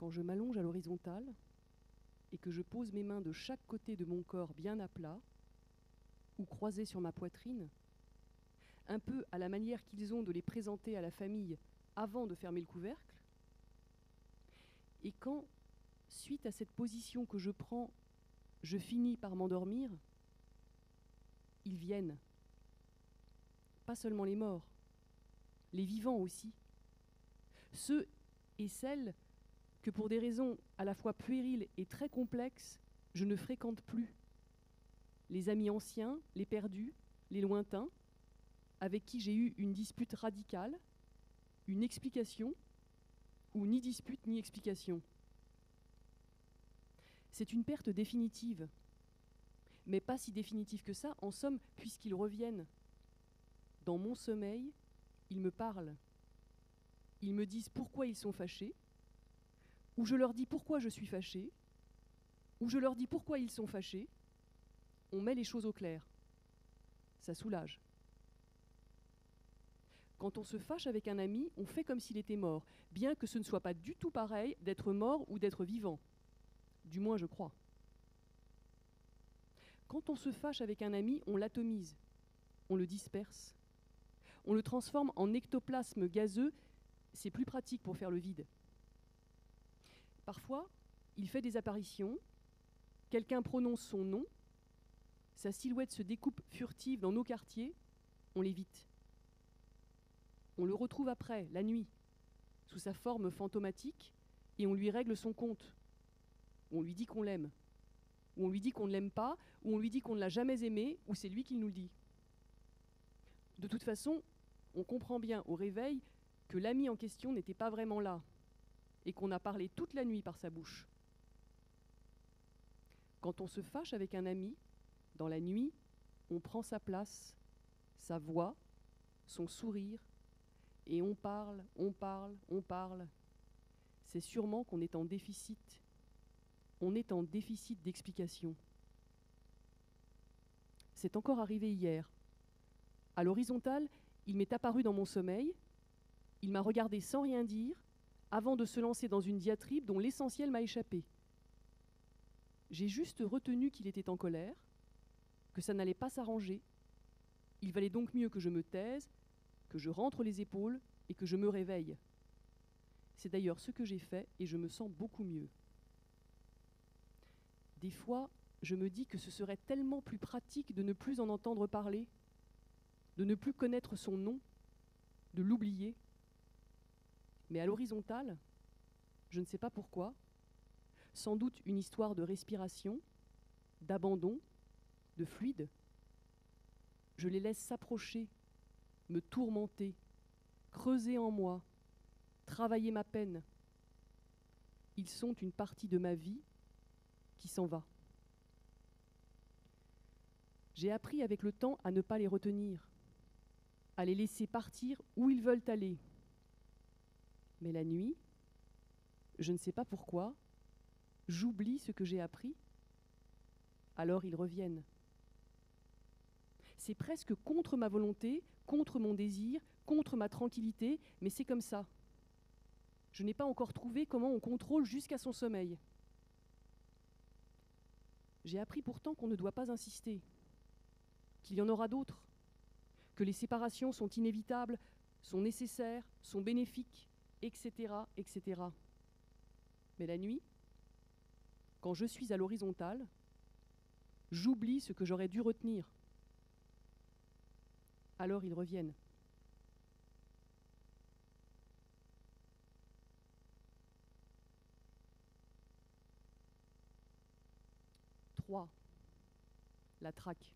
quand je m'allonge à l'horizontale et que je pose mes mains de chaque côté de mon corps bien à plat ou croisées sur ma poitrine, un peu à la manière qu'ils ont de les présenter à la famille avant de fermer le couvercle, et quand, suite à cette position que je prends, je finis par m'endormir, ils viennent. Pas seulement les morts, les vivants aussi. Ceux et celles que pour des raisons à la fois puériles et très complexes, je ne fréquente plus. Les amis anciens, les perdus, les lointains, avec qui j'ai eu une dispute radicale, une explication, ou ni dispute ni explication. C'est une perte définitive, mais pas si définitive que ça, en somme, puisqu'ils reviennent. Dans mon sommeil, ils me parlent. Ils me disent pourquoi ils sont fâchés, ou je leur dis pourquoi je suis fâché, ou je leur dis pourquoi ils sont fâchés. On met les choses au clair. Ça soulage. Quand on se fâche avec un ami, on fait comme s'il était mort, bien que ce ne soit pas du tout pareil d'être mort ou d'être vivant. Du moins, je crois. Quand on se fâche avec un ami, on l'atomise, on le disperse, on le transforme en ectoplasme gazeux. C'est plus pratique pour faire le vide. Parfois, il fait des apparitions, quelqu'un prononce son nom, sa silhouette se découpe furtive dans nos quartiers, on l'évite. On le retrouve après, la nuit, sous sa forme fantomatique, et on lui règle son compte. On lui dit qu'on l'aime, ou on lui dit qu'on ne l'aime pas, ou on lui dit qu'on ne l'a jamais aimé, ou c'est lui qui nous le dit. De toute façon, on comprend bien au réveil que l'ami en question n'était pas vraiment là, et qu'on a parlé toute la nuit par sa bouche. Quand on se fâche avec un ami, dans la nuit, on prend sa place, sa voix, son sourire, et on parle, on parle, on parle. C'est sûrement qu'on est en déficit. On est en déficit d'explication. C'est encore arrivé hier. À l'horizontale, il m'est apparu dans mon sommeil, il m'a regardé sans rien dire, avant de se lancer dans une diatribe dont l'essentiel m'a échappé. J'ai juste retenu qu'il était en colère, que ça n'allait pas s'arranger. Il valait donc mieux que je me taise, que je rentre les épaules et que je me réveille. C'est d'ailleurs ce que j'ai fait et je me sens beaucoup mieux. Des fois, je me dis que ce serait tellement plus pratique de ne plus en entendre parler, de ne plus connaître son nom, de l'oublier. Mais à l'horizontale, je ne sais pas pourquoi, sans doute une histoire de respiration, d'abandon, de fluide, je les laisse s'approcher, me tourmenter, creuser en moi, travailler ma peine. Ils sont une partie de ma vie qui s'en va. J'ai appris avec le temps à ne pas les retenir, à les laisser partir où ils veulent aller. Mais la nuit, je ne sais pas pourquoi, j'oublie ce que j'ai appris, alors ils reviennent. C'est presque contre ma volonté, contre mon désir, contre ma tranquillité, mais c'est comme ça. Je n'ai pas encore trouvé comment on contrôle jusqu'à son sommeil. J'ai appris pourtant qu'on ne doit pas insister, qu'il y en aura d'autres, que les séparations sont inévitables, sont nécessaires, sont bénéfiques, etc., etc. Mais la nuit, quand je suis à l'horizontale, j'oublie ce que j'aurais dû retenir. Alors ils reviennent. Trois, la traque.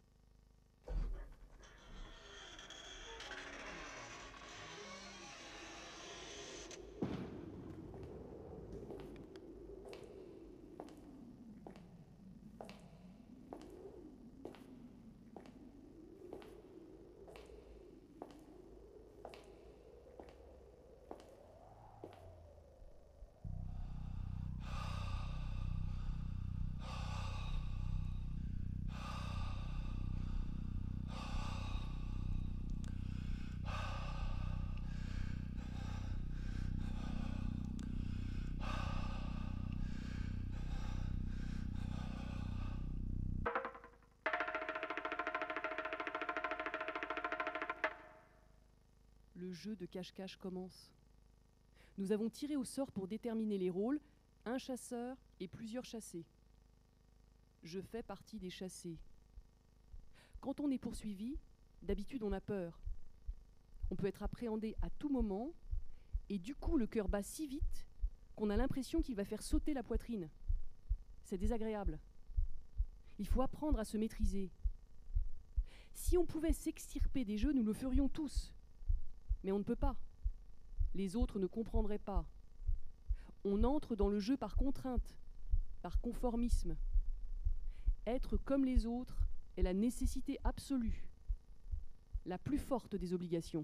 Le jeu de cache-cache commence. Nous avons tiré au sort pour déterminer les rôles, un chasseur et plusieurs chassés. Je fais partie des chassés. Quand on est poursuivi, d'habitude on a peur. On peut être appréhendé à tout moment, et du coup le cœur bat si vite qu'on a l'impression qu'il va faire sauter la poitrine. C'est désagréable. Il faut apprendre à se maîtriser. Si on pouvait s'extirper des jeux, nous le ferions tous. Mais on ne peut pas. Les autres ne comprendraient pas. On entre dans le jeu par contrainte, par conformisme. Être comme les autres est la nécessité absolue, la plus forte des obligations.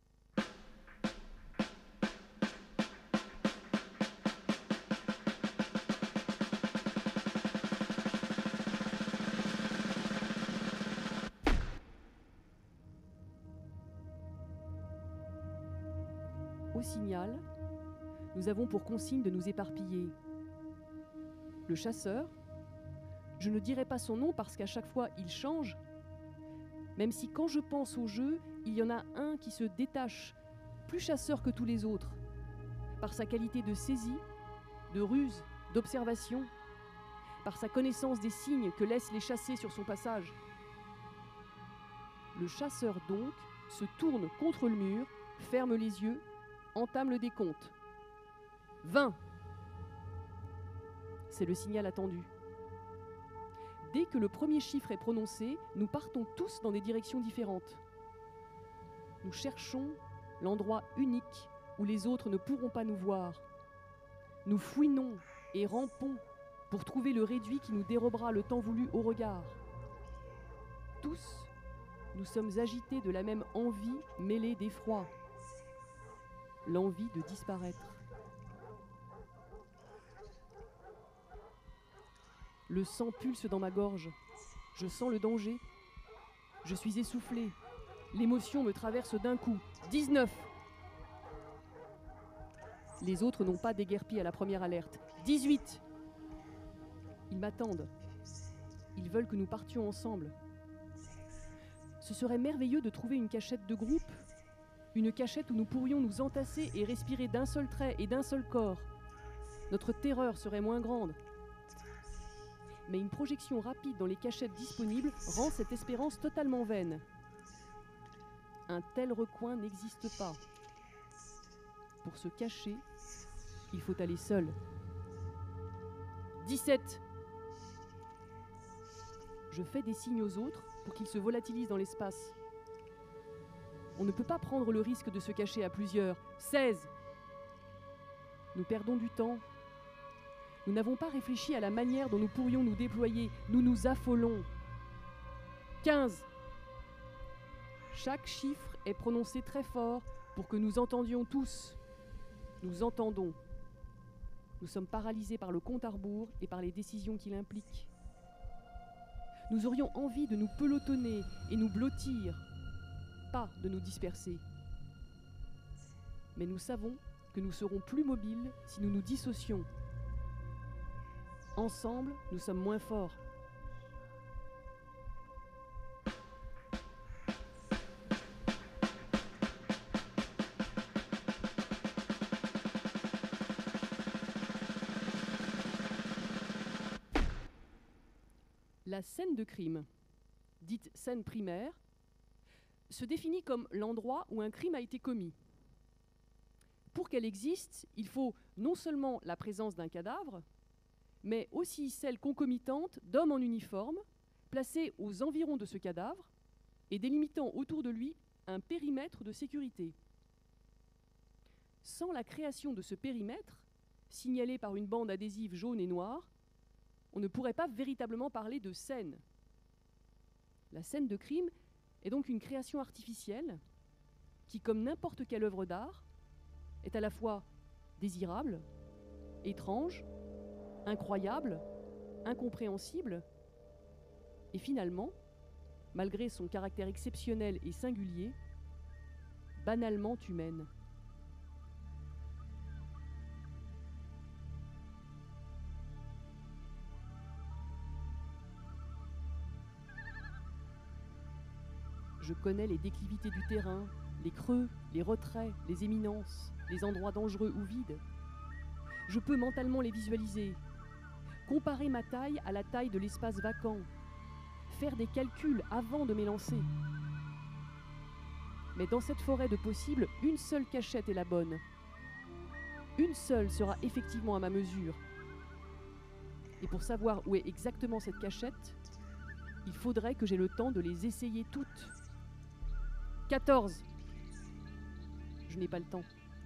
Au signal, nous avons pour consigne de nous éparpiller. Le chasseur, je ne dirai pas son nom parce qu'à chaque fois il change, même si quand je pense au jeu, il y en a un qui se détache, plus chasseur que tous les autres, par sa qualité de saisie, de ruse, d'observation, par sa connaissance des signes que laissent les chassés sur son passage. Le chasseur donc se tourne contre le mur, ferme les yeux, entame le décompte. 20. C'est le signal attendu. Dès que le premier chiffre est prononcé, nous partons tous dans des directions différentes. Nous cherchons l'endroit unique où les autres ne pourront pas nous voir. Nous fouinons et rampons pour trouver le réduit qui nous dérobera le temps voulu au regard. Tous, nous sommes agités de la même envie mêlée d'effroi. L'envie de disparaître. Le sang pulse dans ma gorge. Je sens le danger. Je suis essoufflé. L'émotion me traverse d'un coup. 19. Les autres n'ont pas déguerpi à la première alerte. 18. Ils m'attendent. Ils veulent que nous partions ensemble. Ce serait merveilleux de trouver une cachette de groupe. Une cachette où nous pourrions nous entasser et respirer d'un seul trait et d'un seul corps. Notre terreur serait moins grande. Mais une projection rapide dans les cachettes disponibles rend cette espérance totalement vaine. Un tel recoin n'existe pas. Pour se cacher, il faut aller seul. 17. Je fais des signes aux autres pour qu'ils se volatilisent dans l'espace. On ne peut pas prendre le risque de se cacher à plusieurs. 16. Nous perdons du temps. Nous n'avons pas réfléchi à la manière dont nous pourrions nous déployer. Nous nous affolons. 15. Chaque chiffre est prononcé très fort pour que nous entendions tous. Nous entendons. Nous sommes paralysés par le compte à rebours et par les décisions qu'il implique. Nous aurions envie de nous pelotonner et nous blottir, pas de nous disperser. Mais nous savons que nous serons plus mobiles si nous nous dissocions. Ensemble, nous sommes moins forts. La scène de crime, dite scène primaire, se définit comme l'endroit où un crime a été commis. Pour qu'elle existe, il faut non seulement la présence d'un cadavre, mais aussi celle concomitante d'hommes en uniforme, placés aux environs de ce cadavre et délimitant autour de lui un périmètre de sécurité. Sans la création de ce périmètre, signalé par une bande adhésive jaune et noire, on ne pourrait pas véritablement parler de scène. La scène de crime est donc une création artificielle qui, comme n'importe quelle œuvre d'art, est à la fois désirable, étrange, incroyable, incompréhensible, et finalement, malgré son caractère exceptionnel et singulier, banalement humaine. Je connais les déclivités du terrain, les creux, les retraits, les éminences, les endroits dangereux ou vides. Je peux mentalement les visualiser, comparer ma taille à la taille de l'espace vacant, faire des calculs avant de m'élancer. Mais dans cette forêt de possibles, une seule cachette est la bonne. Une seule sera effectivement à ma mesure. Et pour savoir où est exactement cette cachette, il faudrait que j'aie le temps de les essayer toutes. 14. Je n'ai pas le temps.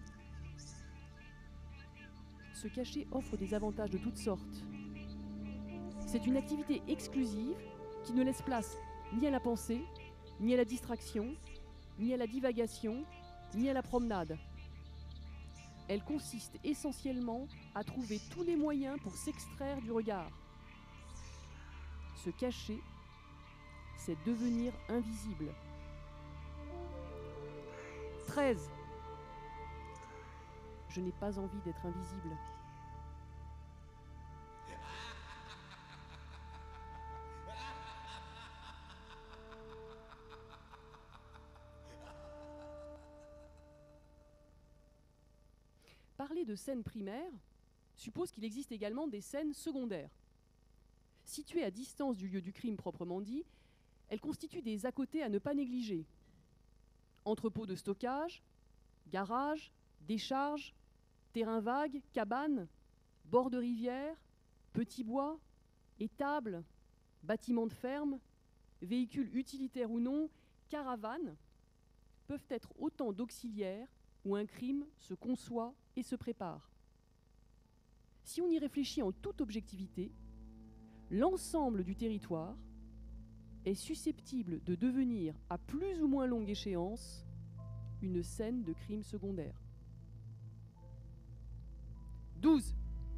Se cacher offre des avantages de toutes sortes. C'est une activité exclusive qui ne laisse place ni à la pensée, ni à la distraction, ni à la divagation, ni à la promenade. Elle consiste essentiellement à trouver tous les moyens pour s'extraire du regard. Se cacher, c'est devenir invisible. 13. Je n'ai pas envie d'être invisible. Parler de scènes primaires suppose qu'il existe également des scènes secondaires. Situées à distance du lieu du crime proprement dit, elles constituent des à-côtés à ne pas négliger. Entrepôts de stockage, garages, décharges, terrains vagues, cabanes, bords de rivière, petits bois, étables, bâtiments de ferme, véhicules utilitaires ou non, caravanes, peuvent être autant d'auxiliaires où un crime se conçoit et se prépare. Si on y réfléchit en toute objectivité, l'ensemble du territoire est susceptible de devenir, à plus ou moins longue échéance, une scène de crime secondaire. 12.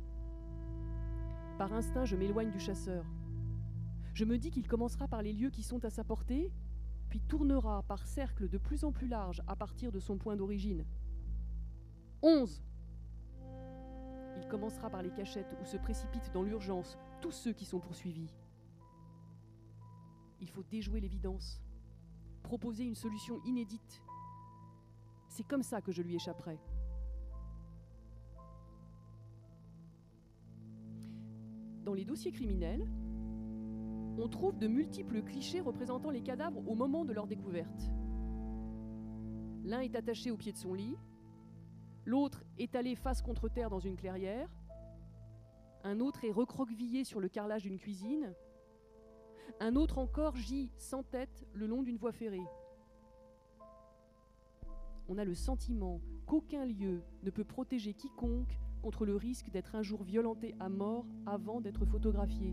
Par instinct, je m'éloigne du chasseur. Je me dis qu'il commencera par les lieux qui sont à sa portée, puis tournera par cercles de plus en plus larges à partir de son point d'origine. 11. Il commencera par les cachettes où se précipitent dans l'urgence tous ceux qui sont poursuivis. Il faut déjouer l'évidence, proposer une solution inédite. C'est comme ça que je lui échapperai. Dans les dossiers criminels, on trouve de multiples clichés représentant les cadavres au moment de leur découverte. L'un est attaché au pied de son lit, l'autre étalé face contre terre dans une clairière, un autre est recroquevillé sur le carrelage d'une cuisine, un autre encore gît sans tête le long d'une voie ferrée. On a le sentiment qu'aucun lieu ne peut protéger quiconque contre le risque d'être un jour violenté à mort avant d'être photographié.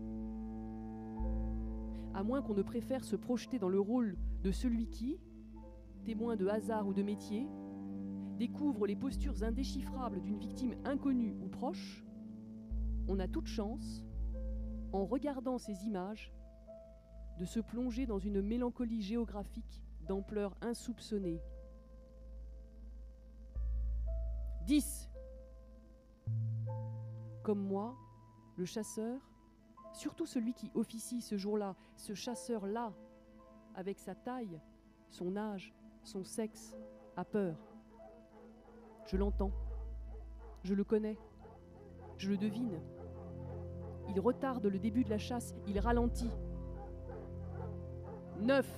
À moins qu'on ne préfère se projeter dans le rôle de celui qui, témoin de hasard ou de métier, découvre les postures indéchiffrables d'une victime inconnue ou proche, on a toute chance, en regardant ces images, de se plonger dans une mélancolie géographique d'ampleur insoupçonnée. 10. Comme moi, le chasseur, surtout celui qui officie ce jour-là, ce chasseur-là, avec sa taille, son âge, son sexe, a peur. Je l'entends, je le connais, je le devine. Il retarde le début de la chasse, il ralentit. 9.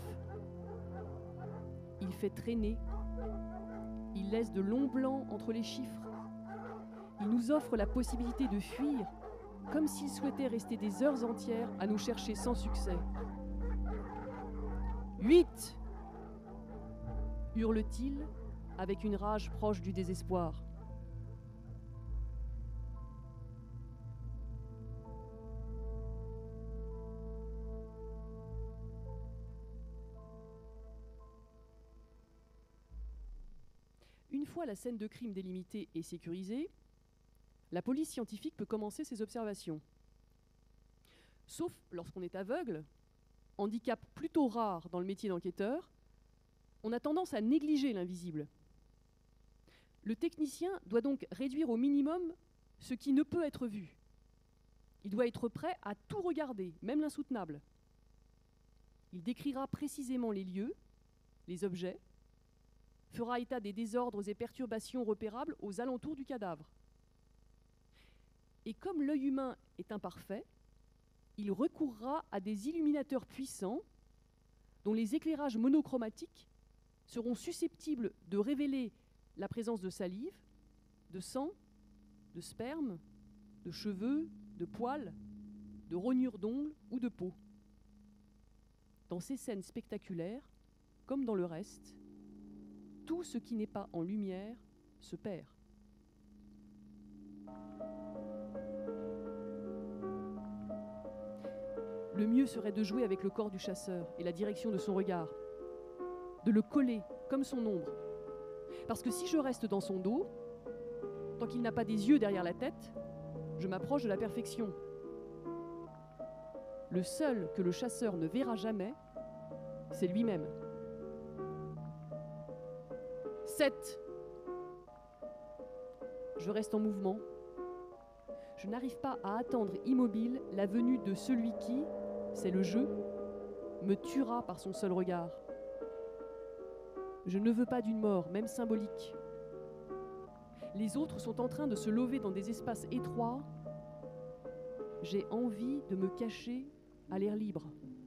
Il fait traîner, il laisse de longs blancs entre les chiffres. Il nous offre la possibilité de fuir, comme s'il souhaitait rester des heures entières à nous chercher sans succès. 8. Hurle-t-il avec une rage proche du désespoir. Une fois la scène de crime délimitée et sécurisée, la police scientifique peut commencer ses observations. Sauf lorsqu'on est aveugle, handicap plutôt rare dans le métier d'enquêteur, on a tendance à négliger l'invisible. Le technicien doit donc réduire au minimum ce qui ne peut être vu. Il doit être prêt à tout regarder, même l'insoutenable. Il décrira précisément les lieux, les objets, fera état des désordres et perturbations repérables aux alentours du cadavre. Et comme l'œil humain est imparfait, il recourra à des illuminateurs puissants dont les éclairages monochromatiques seront susceptibles de révéler la présence de salive, de sang, de sperme, de cheveux, de poils, de rognures d'ongles ou de peau. Dans ces scènes spectaculaires, comme dans le reste, tout ce qui n'est pas en lumière se perd. Le mieux serait de jouer avec le corps du chasseur et la direction de son regard, de le coller comme son ombre. Parce que si je reste dans son dos, tant qu'il n'a pas des yeux derrière la tête, je m'approche de la perfection. Le seul que le chasseur ne verra jamais, c'est lui-même. 7. Je reste en mouvement. Je n'arrive pas à attendre immobile la venue de celui qui, c'est le jeu, me tuera par son seul regard. Je ne veux pas d'une mort, même symbolique. Les autres sont en train de se lever dans des espaces étroits. J'ai envie de me cacher à l'air libre.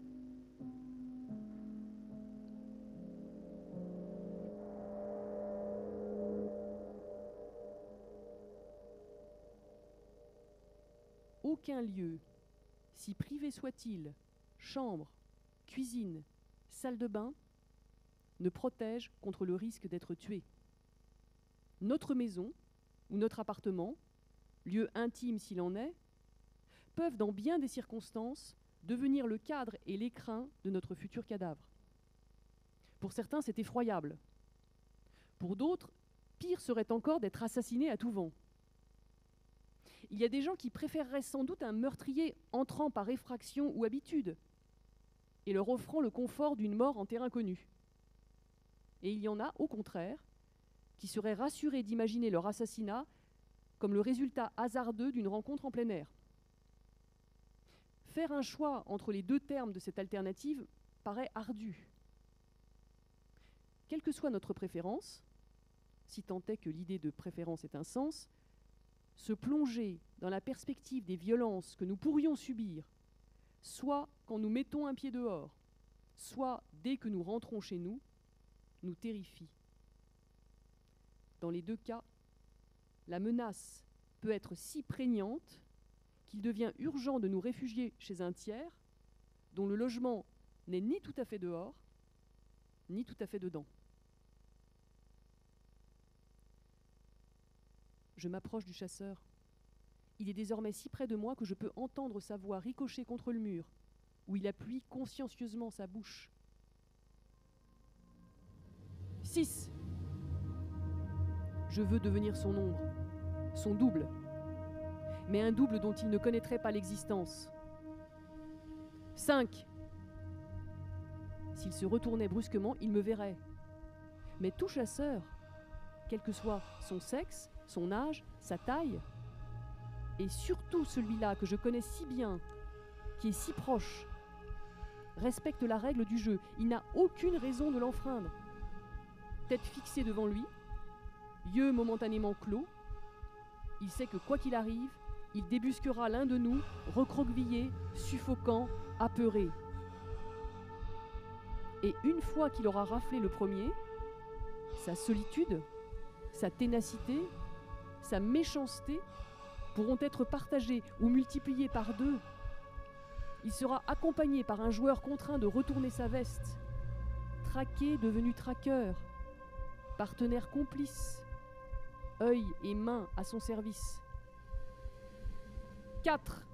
Aucun lieu, si privé soit-il, chambre, cuisine, salle de bain, ne protège contre le risque d'être tué. Notre maison ou notre appartement, lieu intime s'il en est, peuvent dans bien des circonstances devenir le cadre et l'écrin de notre futur cadavre. Pour certains, c'est effroyable. Pour d'autres, pire serait encore d'être assassiné à tout vent. Il y a des gens qui préféreraient sans doute un meurtrier entrant par effraction ou habitude et leur offrant le confort d'une mort en terrain connu. Et il y en a, au contraire, qui seraient rassurés d'imaginer leur assassinat comme le résultat hasardeux d'une rencontre en plein air. Faire un choix entre les deux termes de cette alternative paraît ardu. Quelle que soit notre préférence, si tant est que l'idée de préférence ait un sens, se plonger dans la perspective des violences que nous pourrions subir, soit quand nous mettons un pied dehors, soit dès que nous rentrons chez nous, nous terrifie. Dans les deux cas, la menace peut être si prégnante qu'il devient urgent de nous réfugier chez un tiers dont le logement n'est ni tout à fait dehors, ni tout à fait dedans. Je m'approche du chasseur. Il est désormais si près de moi que je peux entendre sa voix ricocher contre le mur, où il appuie consciencieusement sa bouche. 6. Je veux devenir son ombre, son double, mais un double dont il ne connaîtrait pas l'existence. 5. S'il se retournait brusquement, il me verrait. Mais tout chasseur, quel que soit son sexe, son âge, sa taille, et surtout celui-là que je connais si bien, qui est si proche, respecte la règle du jeu. Il n'a aucune raison de l'enfreindre. Tête fixée devant lui, yeux momentanément clos, il sait que quoi qu'il arrive, il débusquera l'un de nous, recroquevillé, suffocant, apeuré. Et une fois qu'il aura raflé le premier, sa solitude, sa ténacité, sa méchanceté pourront être partagées ou multipliées par deux. Il sera accompagné par un joueur contraint de retourner sa veste, traqué devenu traqueur, partenaire complice, œil et main à son service. 4.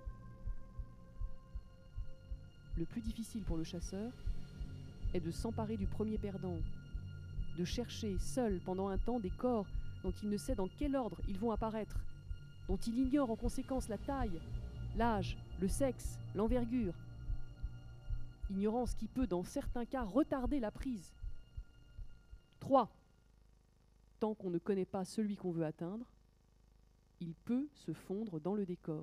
Le plus difficile pour le chasseur est de s'emparer du premier perdant, de chercher seul pendant un temps des corps dont il ne sait dans quel ordre ils vont apparaître, dont il ignore en conséquence la taille, l'âge, le sexe, l'envergure. Ignorance qui peut, dans certains cas, retarder la prise. 3. Tant qu'on ne connaît pas celui qu'on veut atteindre, il peut se fondre dans le décor.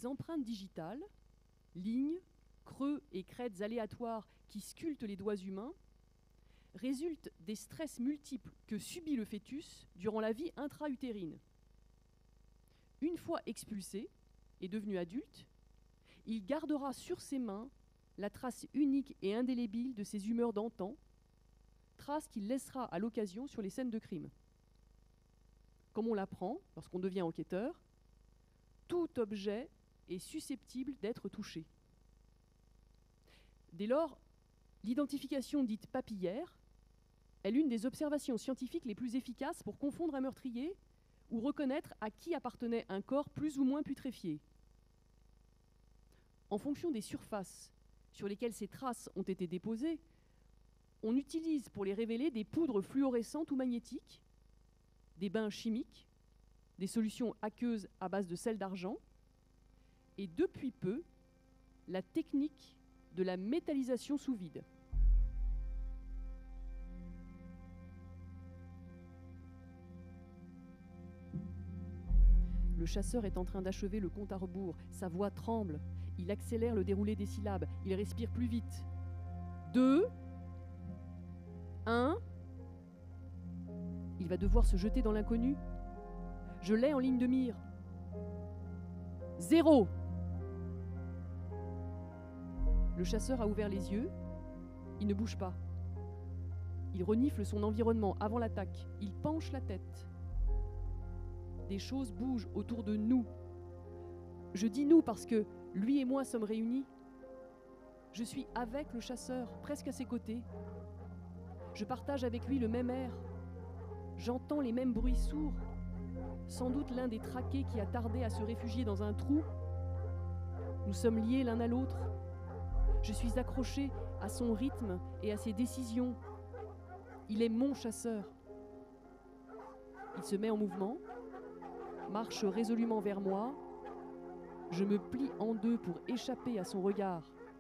des empreintes digitales, lignes, creux et crêtes aléatoires qui sculptent les doigts humains, résultent des stress multiples que subit le fœtus durant la vie intra-utérine. Une fois expulsé et devenu adulte, il gardera sur ses mains la trace unique et indélébile de ses humeurs d'antan, trace qu'il laissera à l'occasion sur les scènes de crime. Comme on l'apprend lorsqu'on devient enquêteur, tout objet est susceptible d'être touché. Dès lors, l'identification dite papillaire est l'une des observations scientifiques les plus efficaces pour confondre un meurtrier ou reconnaître à qui appartenait un corps plus ou moins putréfié. En fonction des surfaces sur lesquelles ces traces ont été déposées, on utilise pour les révéler des poudres fluorescentes ou magnétiques, des bains chimiques, des solutions aqueuses à base de sel d'argent, et depuis peu, la technique de la métallisation sous vide. Le chasseur est en train d'achever le compte à rebours. Sa voix tremble. Il accélère le déroulé des syllabes. Il respire plus vite. 2, 1. Il va devoir se jeter dans l'inconnu. Je l'ai en ligne de mire. 0. Le chasseur a ouvert les yeux. Il ne bouge pas. Il renifle son environnement avant l'attaque. Il penche la tête. Des choses bougent autour de nous. Je dis nous parce que lui et moi sommes réunis. Je suis avec le chasseur, presque à ses côtés. Je partage avec lui le même air. J'entends les mêmes bruits sourds. Sans doute l'un des traqués qui a tardé à se réfugier dans un trou. Nous sommes liés l'un à l'autre. Je suis accroché à son rythme et à ses décisions. Il est mon chasseur. Il se met en mouvement, marche résolument vers moi. Je me plie en deux pour échapper à son regard.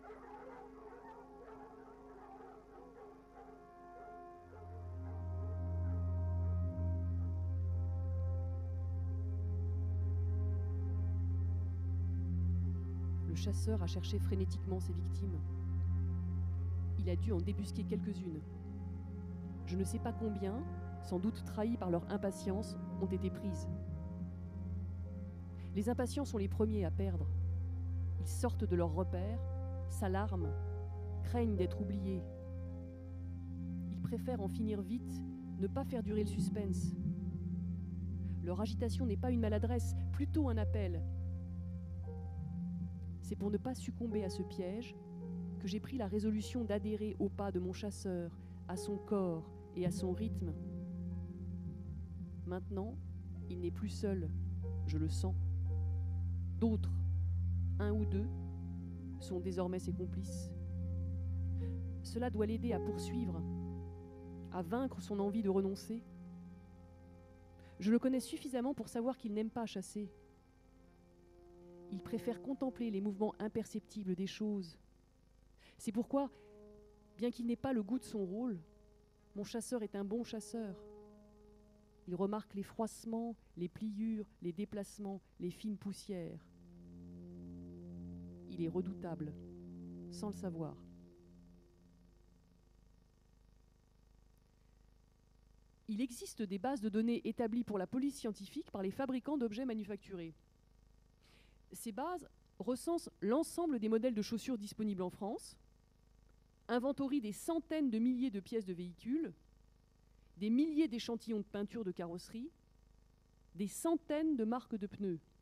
Le chasseur a cherché frénétiquement ses victimes. Il a dû en débusquer quelques-unes. Je ne sais pas combien, sans doute trahis par leur impatience, ont été prises. Les impatients sont les premiers à perdre. Ils sortent de leurs repères, s'alarment, craignent d'être oubliés. Ils préfèrent en finir vite, ne pas faire durer le suspense. Leur agitation n'est pas une maladresse, plutôt un appel. C'est pour ne pas succomber à ce piège que j'ai pris la résolution d'adhérer au pas de mon chasseur, à son corps et à son rythme. Maintenant, il n'est plus seul, je le sens. D'autres, un ou deux, sont désormais ses complices. Cela doit l'aider à poursuivre, à vaincre son envie de renoncer. Je le connais suffisamment pour savoir qu'il n'aime pas chasser. Il préfère contempler les mouvements imperceptibles des choses. C'est pourquoi, bien qu'il n'ait pas le goût de son rôle, mon chasseur est un bon chasseur. Il remarque les froissements, les pliures, les déplacements, les fines poussières. Il est redoutable, sans le savoir. Il existe des bases de données établies pour la police scientifique par les fabricants d'objets manufacturés. Ces bases recensent l'ensemble des modèles de chaussures disponibles en France, inventorient des centaines de milliers de pièces de véhicules, des milliers d'échantillons de peinture de carrosserie, des centaines de marques de pneus.